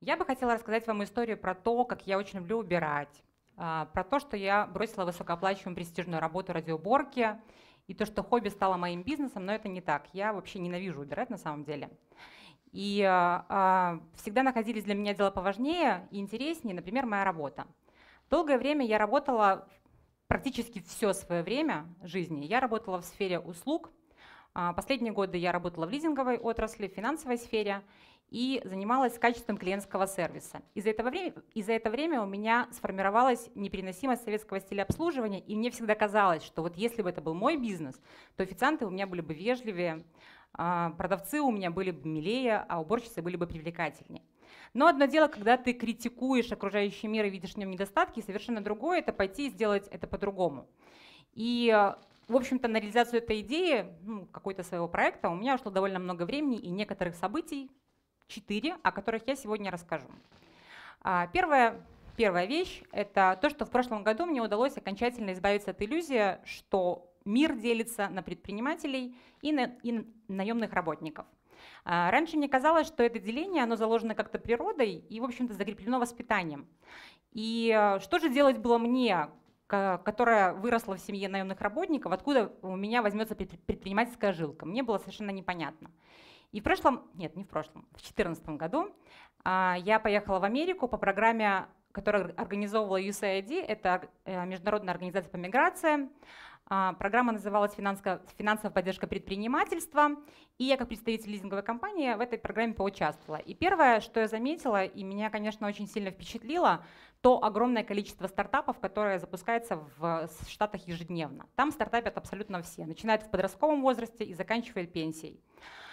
Я бы хотела рассказать вам историю про то, как я очень люблю убирать, про то, что я бросила высокооплачиваемую престижную работу ради уборки, и то, что хобби стало моим бизнесом, но это не так. Я вообще ненавижу убирать на самом деле. И всегда находились для меня дела поважнее и интереснее, например, моя работа. Долгое время я работала, практически все свое время жизни, я работала в сфере услуг. Последние годы я работала в лизинговой отрасли, в финансовой сфере и занималась качеством клиентского сервиса. И за это время у меня сформировалась непереносимость советского стиля обслуживания, и мне всегда казалось, что вот если бы это был мой бизнес, то официанты у меня были бы вежливее, продавцы у меня были бы милее, а уборщицы были бы привлекательнее. Но одно дело, когда ты критикуешь окружающий мир и видишь в нем недостатки, и совершенно другое — это пойти и сделать это по-другому. И в общем-то, на реализацию этой идеи, какой-то своего проекта, у меня ушло довольно много времени и некоторых событий, 4, о которых я сегодня расскажу. Первая вещь — это то, что в прошлом году мне удалось окончательно избавиться от иллюзии, что мир делится на предпринимателей и наемных работников. Раньше мне казалось, что это деление, оно заложено как-то природой и, в общем-то, закреплено воспитанием. И что же делать было мне, которая выросла в семье наемных работников, откуда у меня возьмется предпринимательская жилка? Мне было совершенно непонятно. И в 2014 году я поехала в Америку по программе, которую организовывала USAID, это Международная организация по миграции. Программа называлась «Финансовая поддержка предпринимательства», и я как представитель лизинговой компании в этой программе поучаствовала. И первое, что я заметила, и меня, конечно, очень сильно впечатлило, то огромное количество стартапов, которые запускаются в Штатах ежедневно. Там стартапят абсолютно все, начиная в подростковом возрасте и заканчивая пенсией.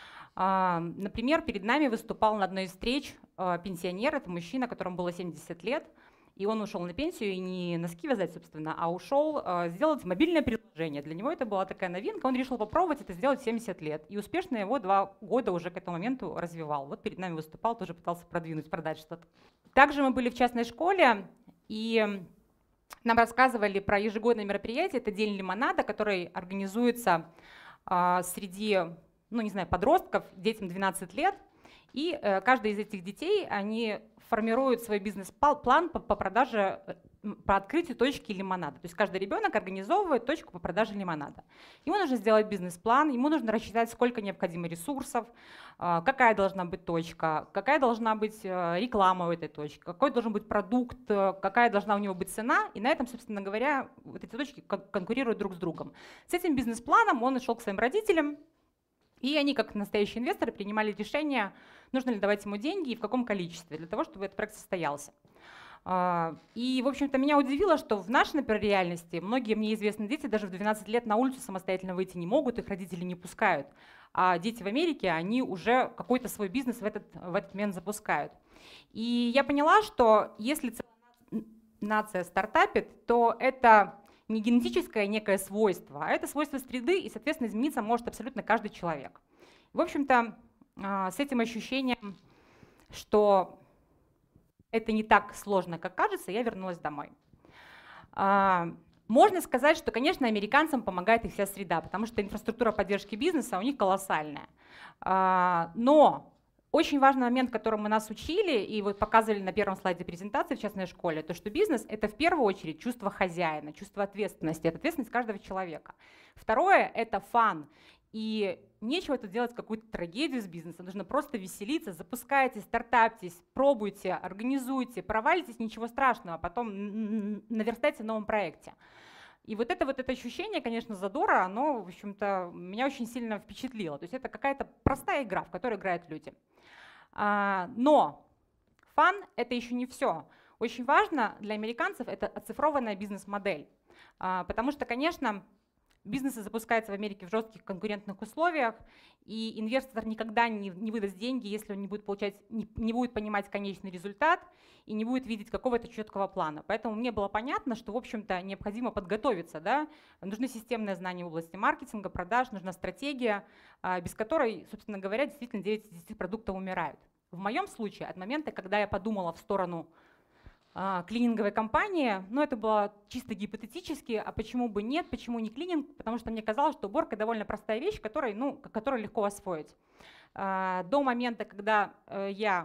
Например, перед нами выступал на одной из встреч пенсионер, это мужчина, которому было 70 лет, и он ушел на пенсию и не носки вязать, собственно, а ушел сделать мобильное приложение. Для него это была такая новинка, он решил попробовать это сделать в 70 лет, и успешно его 2 года уже к этому моменту развивал. Вот перед нами выступал, тоже пытался продать что-то. Также мы были в частной школе, и нам рассказывали про ежегодное мероприятие, это День лимонада, который организуется среди подростков, детям 12 лет, и каждый из этих детей, они формируют свой бизнес-план по продаже, по открытию точки лимонада. То есть каждый ребенок организовывает точку по продаже лимонада. Ему нужно сделать бизнес-план, ему нужно рассчитать, сколько необходимо ресурсов, какая должна быть точка, какая должна быть реклама у этой точки, какой должен быть продукт, какая должна у него быть цена. И на этом, собственно говоря, вот эти точки конкурируют друг с другом. С этим бизнес-планом он шел к своим родителям, и они, как настоящие инвесторы, принимали решение, нужно ли давать ему деньги и в каком количестве, для того, чтобы этот проект состоялся. И, в общем-то, меня удивило, что в нашей, например, реальности многие мне известные дети даже в 12 лет на улицу самостоятельно выйти не могут, их родители не пускают. А дети в Америке, они уже какой-то свой бизнес в этот момент запускают. И я поняла, что если нация стартапит, то это не генетическое некое свойство, а это свойство среды, и, соответственно, измениться может абсолютно каждый человек. В общем-то, с этим ощущением, что это не так сложно, как кажется, я вернулась домой. Можно сказать, что, конечно, американцам помогает их вся среда, потому что инфраструктура поддержки бизнеса у них колоссальная. Но очень важный момент, которому нас учили, и вот показывали на первом слайде презентации в частной школе, то, что бизнес — это в первую очередь чувство хозяина, чувство ответственности, это ответственность каждого человека. Второе — это фан. И нечего тут делать какую-то трагедию с бизнесом, нужно просто веселиться, запускайтесь, стартаптесь, пробуйте, организуйте, провалитесь, ничего страшного, а потом наверстайте в новом проекте. И вот это ощущение, конечно, задора, оно, в общем-то, меня очень сильно впечатлило. То есть это какая-то простая игра, в которой играют люди. Но фан — это еще не все. Очень важно для американцев это оцифрованная бизнес-модель. Потому что, конечно, бизнесы запускаются в Америке в жестких конкурентных условиях, и инвестор никогда не выдаст деньги, если он не будет понимать конечный результат и не будет видеть какого-то четкого плана. Поэтому мне было понятно, что, в общем-то, необходимо подготовиться. Да? Нужны системные знания в области маркетинга, продаж, нужна стратегия, без которой, собственно говоря, действительно 9 из 10 продуктов умирают. В моем случае, от момента, когда я подумала в сторону клининговой компании, но это было чисто гипотетически, а почему бы нет, почему не клининг, потому что мне казалось, что уборка довольно простая вещь, которую легко освоить. До момента, когда я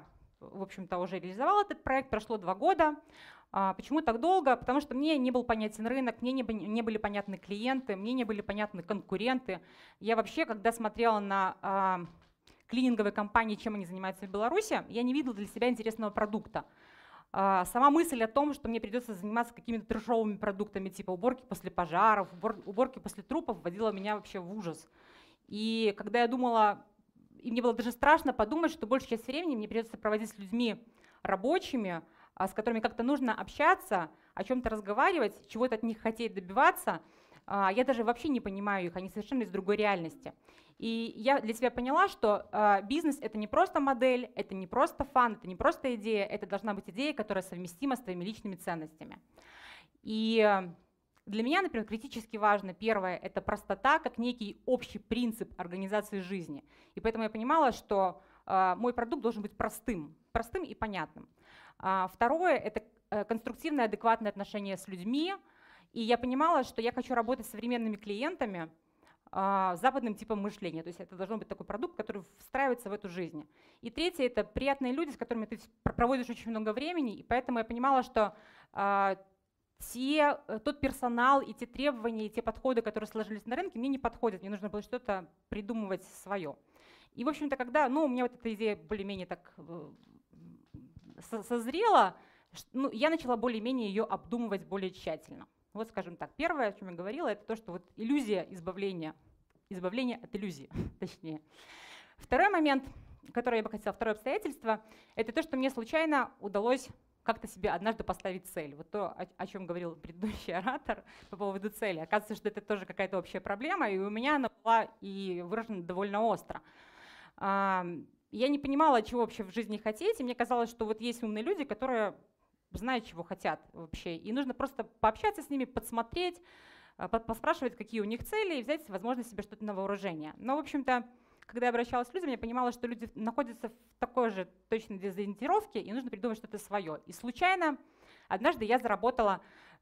в общем-то, уже реализовала этот проект, прошло 2 года. Почему так долго? Потому что мне не был понятен рынок, мне не были понятны клиенты, мне не были понятны конкуренты. Я вообще, когда смотрела на клининговые компании, чем они занимаются в Беларуси, я не видела для себя интересного продукта. Сама мысль о том, что мне придется заниматься какими-то трэшовыми продуктами, типа уборки после пожаров, уборки после трупов, вводила меня вообще в ужас. И когда я думала, и мне было даже страшно подумать, что большую часть времени мне придется проводить с людьми рабочими, с которыми как-то нужно общаться, о чем-то разговаривать, чего-то от них хотеть добиваться. Я даже вообще не понимаю их, они совершенно из другой реальности. И я для себя поняла, что бизнес — это не просто модель, это не просто фан, это не просто идея, это должна быть идея, которая совместима с твоими личными ценностями. И для меня, например, критически важно, первое, это простота как некий общий принцип организации жизни. И поэтому я понимала, что мой продукт должен быть простым и понятным. Второе — это конструктивное, адекватное отношение с людьми. И я понимала, что я хочу работать с современными клиентами, западным типом мышления. То есть это должен быть такой продукт, который встраивается в эту жизнь. И третье — это приятные люди, с которыми ты проводишь очень много времени. И поэтому я понимала, что тот персонал и те требования, и те подходы, которые сложились на рынке, мне не подходят. Мне нужно было что-то придумывать свое. И, в общем-то, когда у меня вот эта идея более-менее так созрела, я начала более-менее ее обдумывать более тщательно. Вот, скажем так, первое, о чем я говорила, это то, что вот иллюзия избавления от иллюзии, точнее. Второй момент, который я бы хотела, второе обстоятельство, это то, что мне случайно удалось как-то себе однажды поставить цель. Вот то, о чем говорил предыдущий оратор по поводу цели. Оказывается, что это тоже какая-то общая проблема, и у меня она была и выражена довольно остро. Я не понимала, чего вообще в жизни хотеть, и мне казалось, что вот есть умные люди, которые знают, чего хотят вообще, и нужно просто пообщаться с ними, подсмотреть, поспрашивать, какие у них цели, и взять, возможно, себе что-то на вооружение. Но, в общем-то, когда я обращалась к людям, я понимала, что люди находятся в такой же точной дезориентировке, и нужно придумать что-то свое. И случайно однажды я заработала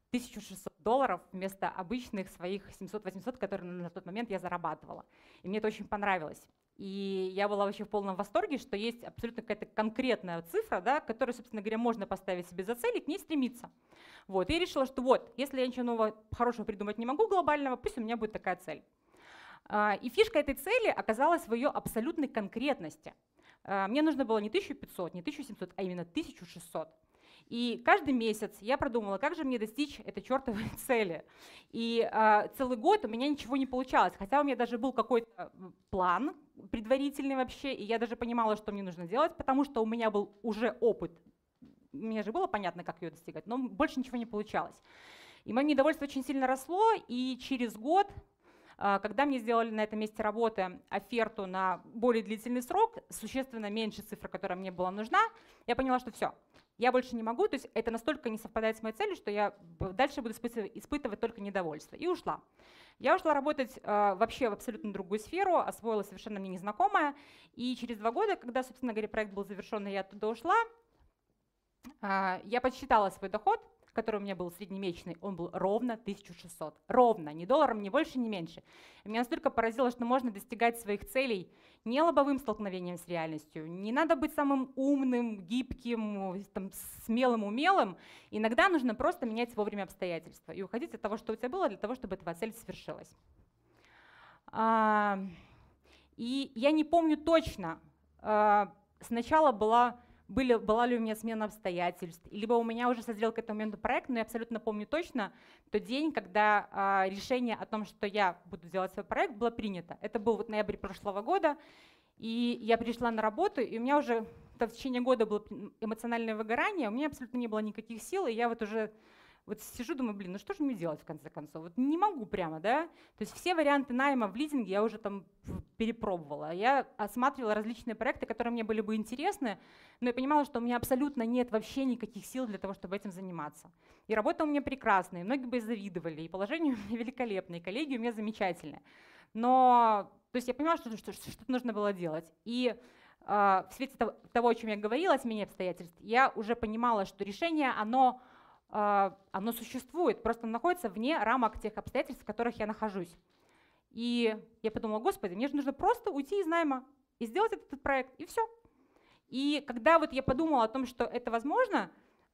$1600 вместо обычных своих 700-800, которые на тот момент я зарабатывала. И мне это очень понравилось. И я была вообще в полном восторге, что есть абсолютно какая-то конкретная цифра, да, которую, собственно говоря, можно поставить себе за цель и к ней стремиться. Вот. И я решила, что вот, если я ничего нового, хорошего придумать не могу глобального, пусть у меня будет такая цель. И фишка этой цели оказалась в ее абсолютной конкретности. Мне нужно было не 1500, не 1700, а именно 1600. И каждый месяц я продумала, как же мне достичь этой чертовой цели. И целый год у меня ничего не получалось, хотя у меня даже был какой-то план предварительный вообще, и я даже понимала, что мне нужно делать, потому что у меня был уже опыт. Мне же было понятно, как ее достигать, но больше ничего не получалось. И мое недовольство очень сильно росло, и через год, когда мне сделали на этом месте работы оферту на более длительный срок, существенно меньше цифры, которая мне была нужна, я поняла, что все, я больше не могу, то есть это настолько не совпадает с моей целью, что я дальше буду испытывать только недовольство. И ушла. Я ушла работать вообще в абсолютно другую сферу, освоила совершенно мне незнакомое, и через 2 года, когда, собственно говоря, проект был завершен, и я оттуда ушла, я подсчитала свой доход, который у меня был среднемесячный, он был ровно 1600. Ровно, ни долларом, ни больше, ни меньше. И меня настолько поразило, что можно достигать своих целей не лобовым столкновением с реальностью. Не надо быть самым умным, гибким, там, смелым, умелым. Иногда нужно просто менять вовремя обстоятельства и уходить от того, что у тебя было, для того, чтобы твоя цель свершилась. И я не помню точно, сначала была ли у меня смена обстоятельств, либо у меня уже созрел к этому моменту проект, но я абсолютно помню точно тот день, когда решение о том, что я буду делать свой проект, было принято. Это был вот ноябрь прошлого года, и я пришла на работу, и у меня уже в течение года было эмоциональное выгорание, у меня абсолютно не было никаких сил, и я вот уже сижу, думаю, блин, ну что же мне делать в конце концов? Вот не могу прямо, да? То есть все варианты найма в лизинге я уже там перепробовала. Я осматривала различные проекты, которые мне были бы интересны, но я понимала, что у меня абсолютно нет вообще никаких сил для того, чтобы этим заниматься. И работа у меня прекрасная, многие бы завидовали, и положение у меня великолепное, и коллеги у меня замечательные. Но, то есть я понимала, что что-то нужно было делать. И в свете того, о чем я говорила, о смене обстоятельств, я уже понимала, что решение, оно существует, просто находится вне рамок тех обстоятельств, в которых я нахожусь. И я подумала, господи, мне же нужно просто уйти из найма и сделать этот проект, и все. И когда вот я подумала о том, что это возможно,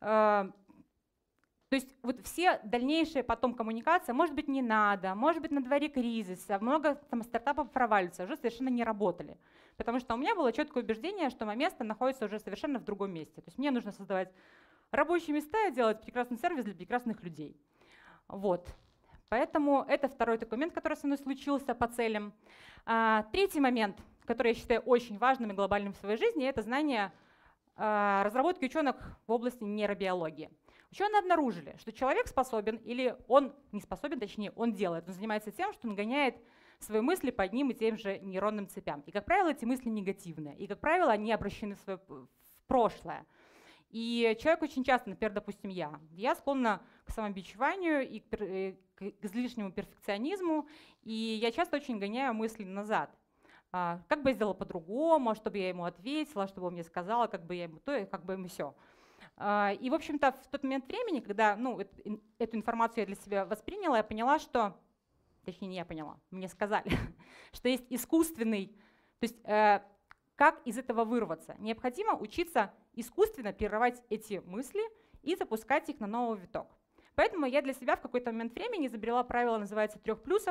то есть вот все дальнейшие потом коммуникации, может быть, не надо, может быть, на дворе кризис, много там стартапов проваливаются, уже совершенно не работали. Потому что у меня было четкое убеждение, что мое место находится уже совершенно в другом месте. То есть мне нужно создавать рабочие места и делать прекрасный сервис для прекрасных людей. Вот. Поэтому это второй такой момент, который со мной случился по целям. Третий момент, который я считаю очень важным и глобальным в своей жизни, это знание разработки ученых в области нейробиологии. Ученые обнаружили, что человек способен, или он не способен, точнее, он делает, он занимается тем, что он гоняет свои мысли по одним и тем же нейронным цепям. И, как правило, эти мысли негативные, и, как правило, они обращены в прошлое. И человек очень часто, например, допустим, я склонна к самобичеванию и к излишнему перфекционизму, и я часто очень гоняю мысли назад. Как бы я сделала по-другому, чтобы я ему ответила, чтобы он мне сказал, как бы я ему то, и как бы ему все. И, в общем-то, в тот момент времени, когда эту информацию я для себя восприняла, я поняла, что, точнее, не я поняла, мне сказали, что есть искусственный, то есть как из этого вырваться. Необходимо учиться искусственно прерывать эти мысли и запускать их на новый виток. Поэтому я для себя в какой-то момент времени изобрела правило, называется 3 плюсов,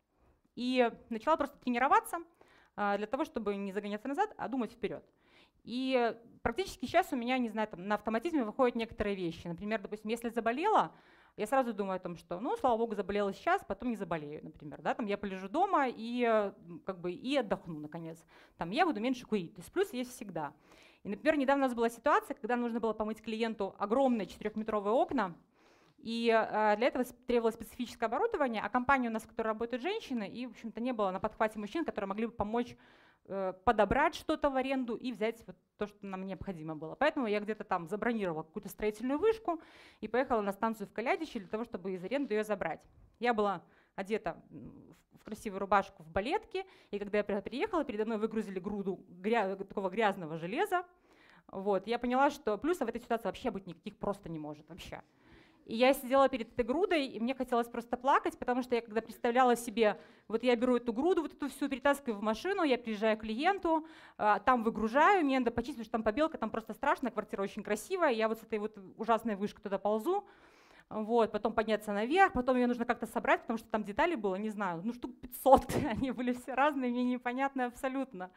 и начала просто тренироваться для того, чтобы не загоняться назад, а думать вперед. И практически сейчас у меня, не знаю, там, на автоматизме выходят некоторые вещи. Например, допустим, если заболела, я сразу думаю о том, что, ну, слава богу, заболела сейчас, потом не заболею, например. Да? Там я полежу дома и, как бы, и отдохну, наконец. Там, я буду меньше курить. То есть плюс есть всегда. И, например, недавно у нас была ситуация, когда нужно было помыть клиенту огромные 4-метровые окна, и для этого требовалось специфическое оборудование, а компания у нас, в которой работают женщины, и, в общем-то, не было на подхвате мужчин, которые могли бы помочь подобрать что-то в аренду и взять вот то, что нам необходимо было. Поэтому я где-то там забронировала какую-то строительную вышку и поехала на станцию в Калядище для того, чтобы из аренды ее забрать. Я была одета в красивую рубашку, в балетке, и когда я приехала, передо мной выгрузили груду такого грязного железа. Вот. Я поняла, что плюсов в этой ситуации вообще быть никаких просто не может вообще. И я сидела перед этой грудой, и мне хотелось просто плакать, потому что я когда представляла себе, вот я беру эту груду, вот эту всю, перетаскиваю в машину, я приезжаю к клиенту, там выгружаю, мне надо почистить, потому что там побелка, там просто страшно, квартира очень красивая, я вот с этой вот ужасной вышкой туда ползу, вот, потом подняться наверх, потом ее нужно как-то собрать, потому что там деталей было, не знаю, ну штук 500, они были все разные, мне непонятные абсолютно.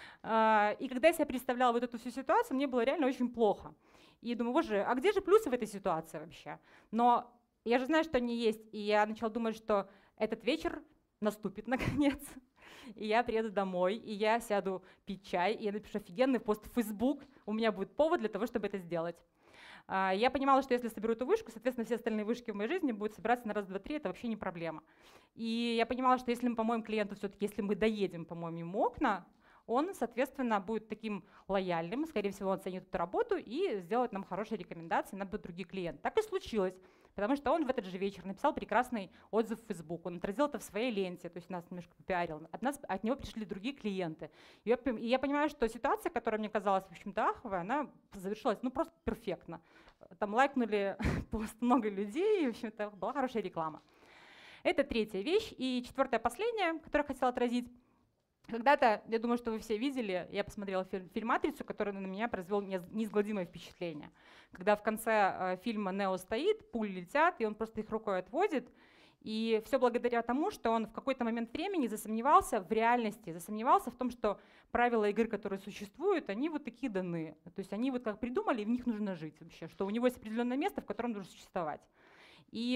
И когда я себе представляла вот эту всю ситуацию, мне было реально очень плохо. И думаю, боже, а где же плюсы в этой ситуации вообще? Но я же знаю, что они есть, и я начала думать, что этот вечер наступит наконец, и я приеду домой, и я сяду пить чай, и я напишу офигенный пост в Facebook, у меня будет повод для того, чтобы это сделать. Я понимала, что если соберу эту вышку, соответственно, все остальные вышки в моей жизни будут собираться на раз, два, три, это вообще не проблема. И я понимала, что если мы помоем клиенту все-таки, если мы доедем, помоем ему окна, он, соответственно, будет таким лояльным, скорее всего, он оценит эту работу и сделает нам хорошие рекомендации на другие клиенты. Так и случилось, потому что он в этот же вечер написал прекрасный отзыв в Facebook, он отразил это в своей ленте, то есть нас немножко попиарил, от него пришли другие клиенты. И я понимаю, что ситуация, которая мне казалась, в общем-то, аховая, она завершилась ну просто перфектно. Там лайкнули пост много людей, и, в общем-то, была хорошая реклама. Это третья вещь. И четвертая, последняя, которую я хотела отразить. Когда-то, я думаю, что вы все видели, я посмотрела фильм «Матрицу», который на меня произвел неизгладимое впечатление. Когда в конце фильма Нео стоит, пули летят, и он просто их рукой отводит. И все благодаря тому, что он в какой-то момент времени засомневался в реальности, засомневался в том, что правила игры, которые существуют, они вот такие даны. То есть они вот как придумали, и в них нужно жить вообще, что у него есть определенное место, в котором нужно существовать. И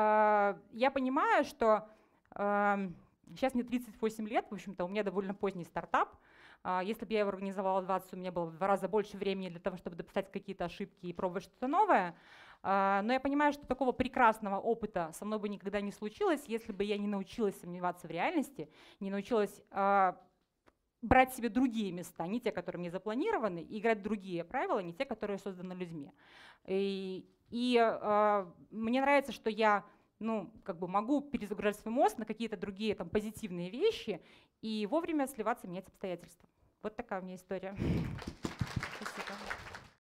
я понимаю, что сейчас мне 38 лет, в общем-то, у меня довольно поздний стартап. Если бы я его организовала в 20, у меня было в 2 раза больше времени для того, чтобы допускать какие-то ошибки и пробовать что-то новое. Но я понимаю, что такого прекрасного опыта со мной бы никогда не случилось, если бы я не научилась сомневаться в реальности, не научилась брать себе другие места, не те, которые мне запланированы, и играть другие правила, не те, которые созданы людьми. И мне нравится, что я могу перезагружать свой мозг на какие-то другие там, позитивные вещи и вовремя сливаться, менять обстоятельства. Вот такая у меня история.